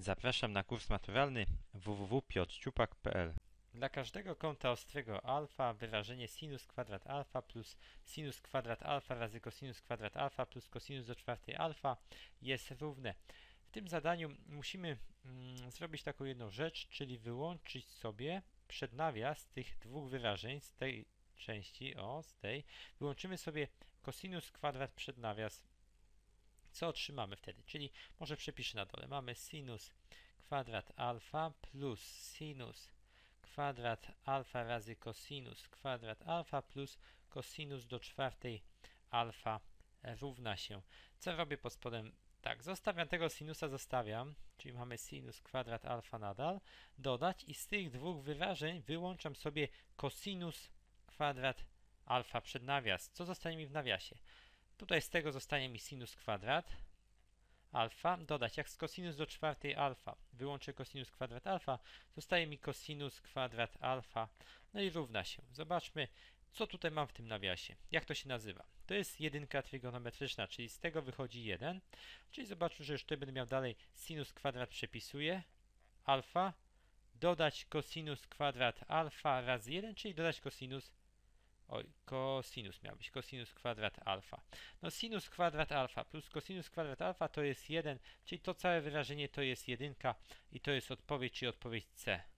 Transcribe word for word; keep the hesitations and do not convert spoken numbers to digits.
Zapraszam na kurs maturalny w w w kropka piotr ciupak kropka p l. Dla każdego kąta ostrego alfa wyrażenie sinus kwadrat alfa plus sinus kwadrat alfa razy cosinus kwadrat alfa plus cosinus do czwartej alfa jest równe. W tym zadaniu musimy mm, zrobić taką jedną rzecz, czyli wyłączyć sobie przednawias tych dwóch wyrażeń z tej części, o, z tej. Wyłączymy sobie cosinus kwadrat przednawias. Co otrzymamy wtedy? Czyli może przepiszę na dole. Mamy sinus kwadrat alfa plus sinus kwadrat alfa razy cosinus kwadrat alfa plus cosinus do czwartej alfa równa się. Co robię pod spodem? Tak, zostawiam tego sinusa, zostawiam, czyli mamy sinus kwadrat alfa nadal, dodać i z tych dwóch wyrażeń wyłączam sobie cosinus kwadrat alfa przed nawias. Co zostanie mi w nawiasie? Tutaj z tego zostanie mi sinus kwadrat alfa, dodać jak z cosinus do czwartej alfa, wyłączę cosinus kwadrat alfa, zostaje mi cosinus kwadrat alfa, no i równa się. Zobaczmy, co tutaj mam w tym nawiasie. Jak to się nazywa? To jest jedynka trygonometryczna, czyli z tego wychodzi jeden, czyli zobaczmy, że już tutaj będę miał dalej sinus kwadrat przepisuję, alfa, dodać cosinus kwadrat alfa razy jeden, czyli dodać cosinus Oj, cosinus miał być, cosinus kwadrat alfa. No sinus kwadrat alfa plus cosinus kwadrat alfa to jest jeden, czyli to całe wyrażenie to jest jedynka i to jest odpowiedź, czyli odpowiedź C.